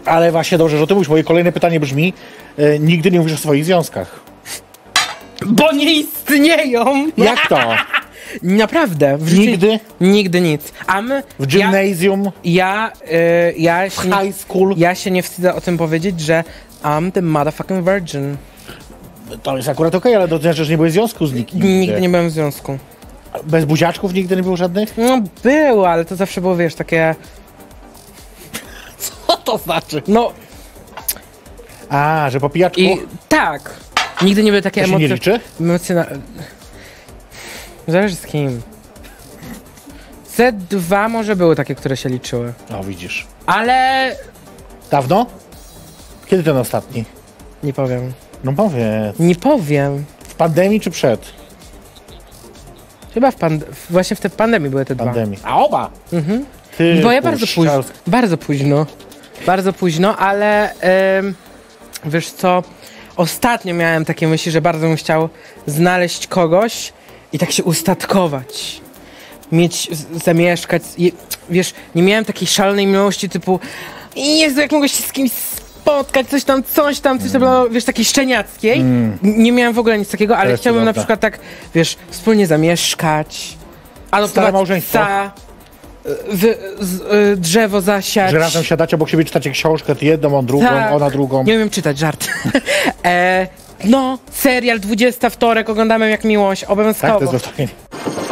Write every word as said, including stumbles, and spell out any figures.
Ale właśnie dobrze, że o tym mówisz. Moje kolejne pytanie brzmi, e, nigdy nie mówisz o swoich związkach. Bo nie istnieją! Jak to? Naprawdę. W życiu Nigdy? Nigdy nic. A my... W gimnazjum? Ja... Ja, y, ja, się nie, High school? ja się nie wstydzę o tym powiedzieć, że I'm the motherfucking virgin. To jest akurat okej, okay, ale to znaczy, że nie byłeś w związku z nikim. Nigdy, nigdy nie byłem w związku. Bez buziaczków nigdy nie było żadnych? No było, ale to zawsze było, wiesz, takie... Co to znaczy? No... A, że po pijaczku? I tak. Nigdy nie były takie To się emocje... nie liczy? Emocjonalne... Zależy z kim. C dwa może były takie, które się liczyły. No widzisz. Ale... Dawno? Kiedy ten ostatni? Nie powiem. No powiedz. Nie powiem. W pandemii czy przed? Chyba w pand... Właśnie w tej pandemii były te dwa. Pandemii. A oba? Mhm. Ty, Bo ja bardzo późno. Charles. Bardzo późno. Bardzo późno, ale... Ym, wiesz co? Ostatnio miałem takie myśli, że bardzo bym chciał znaleźć kogoś i tak się ustatkować. Mieć, z- zamieszkać. I, wiesz, nie miałem takiej szalonej miłości typu Jezu, jak mogę się z kimś spotkać, coś tam, coś tam, coś tam, mm. wiesz, takiej szczeniackiej. Mm. Nie miałem w ogóle nic takiego, ale jest chciałbym na cudowne. przykład tak, wiesz, wspólnie zamieszkać. Stare małżeństwo. Psa, w, z, y, drzewo zasiać. Że razem siadacie obok siebie, czytacie książkę, ty jedną, on drugą, Tak. ona drugą. Nie umiem czytać, żart. e, no, serial dwudziesty wtorek, oglądamy jak miłość, Tak, obowiązkowo. to jest dostojnie.